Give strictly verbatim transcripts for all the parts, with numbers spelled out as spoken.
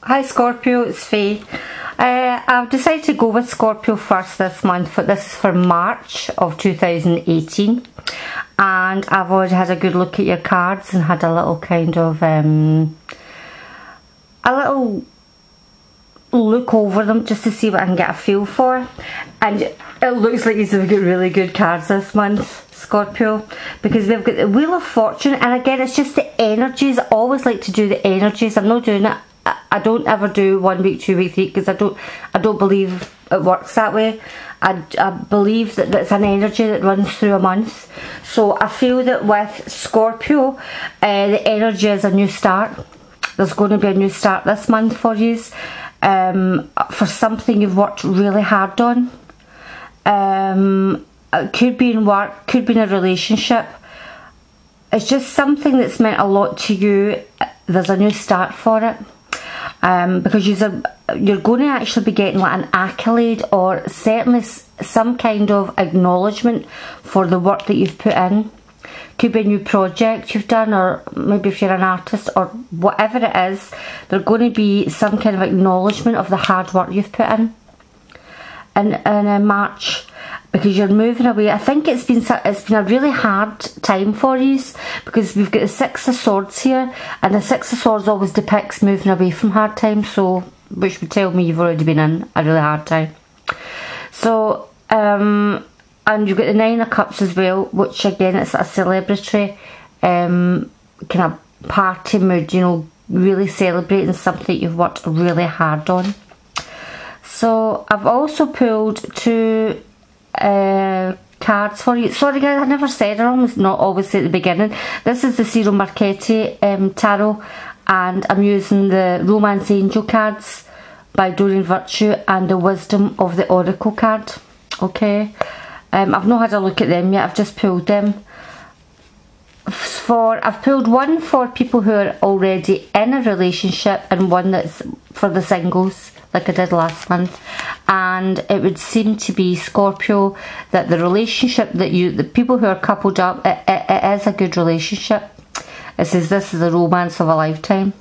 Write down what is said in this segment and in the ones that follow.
Hi Scorpio, it's Faye. Uh, I've decided to go with Scorpio first this month. But this is for March of two thousand eighteen, and I've already had a good look at your cards and had a little kind of um, a little look over them just to see what I can get a feel for. And it looks like you've got really good cards this month, Scorpio, because we've got the Wheel of Fortune, and again it's just the energies. I always like to do the energies. I'm not doing it. I don't ever do one week, two week, three, because I don't I don't believe it works that way. I, I believe that it's an energy that runs through a month. So I feel that with Scorpio, uh, the energy is a new start. There's going to be a new start this month for you, um, for something you've worked really hard on. Um, it could be in work, could be in a relationship. It's just something that's meant a lot to you. There's a new start for it. Um, because you're, you're going to actually be getting like an accolade, or certainly some kind of acknowledgement for the work that you've put in. Could be a new project you've done, or maybe if you're an artist or whatever it is, there's going to be some kind of acknowledgement of the hard work you've put in. And in, in March, because you're moving away. I think it's been it's been a really hard time for you, because we've got the Six of Swords here, and the Six of Swords always depicts moving away from hard times, so which would tell me you've already been in a really hard time. So um, and you've got the Nine of Cups as well, which again it's a celebratory um, kind of party mood, you know, really celebrating something you've worked really hard on. So I've also pulled two uh, cards for you. Sorry guys, I never said it, almost not always say at the beginning. This is the Ciro Marchetti um, Tarot, and I'm using the Romance Angel cards by Doreen Virtue and the Wisdom of the Oracle card. Okay, um, I've not had a look at them yet, I've just pulled them. For I've pulled one for people who are already in a relationship, and one that's for the singles, like I did last month. And it would seem to be, Scorpio, that the relationship that you, the people who are coupled up, it, it, it is a good relationship. It says this is a romance of a lifetime.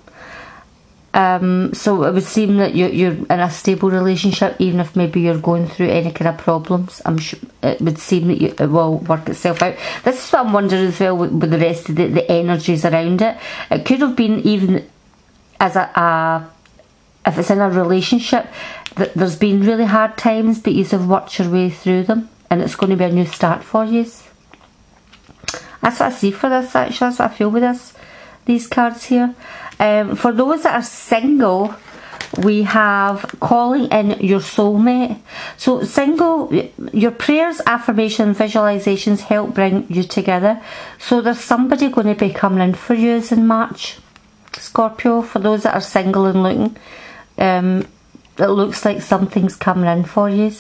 Um, so it would seem that you're, you're in a stable relationship, even if maybe you're going through any kind of problems. I'm sure it would seem that you, it will work itself out. This is what I'm wondering as well with, with the rest of the, the energies around it. It could have been even as a, a if it's in a relationship that there's been really hard times, but you have worked your way through them, and it's going to be a new start for you. That's what I see for this, actually. That's what I feel with this, these cards here. Um, for those that are single, we have calling in your soulmate. So single, your prayers, affirmation, visualizations help bring you together. So there's somebody going to be coming in for you in March, Scorpio. For those that are single and looking, um, it looks like something's coming in for you.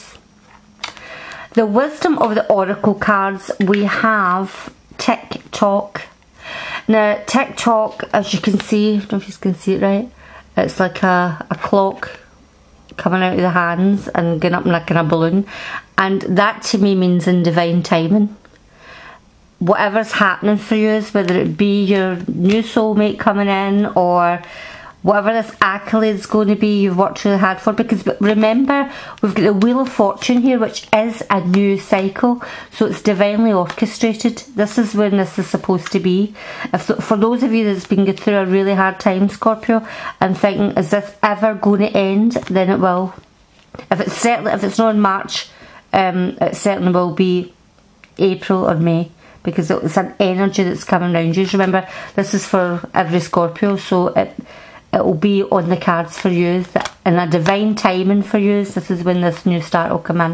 The Wisdom of the Oracle cards, we have Tick Tock. Now, Tick Tock, as you can see, I don't know if you can see it right, it's like a, a clock coming out of the hands and going up in a kind of balloon. And that to me means in divine timing. Whatever's happening for you, whether it be your new soulmate coming in, or whatever this accolade is going to be you've worked really hard for. Because remember, we've got the Wheel of Fortune here, which is a new cycle, so it's divinely orchestrated. This is when this is supposed to be. If for those of you that's been going through a really hard time, Scorpio, and thinking, is this ever going to end, then it will. If it's certainly, if it's not in March, um, it certainly will be April or May, because it's an energy that's coming around you. Remember, this is for every Scorpio, so it it will be on the cards for you, in a divine timing for you. This is when this new start will come in.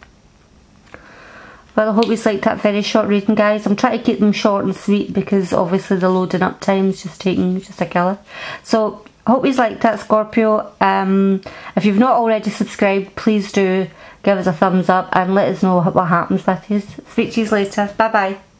Well, I hope you liked that very short reading, guys. I'm trying to keep them short and sweet, because obviously the loading up time is just taking just a killer. So I hope you liked that, Scorpio. Um, if you've not already subscribed, please do give us a thumbs up and let us know what happens with you. Speak to you later. Bye bye.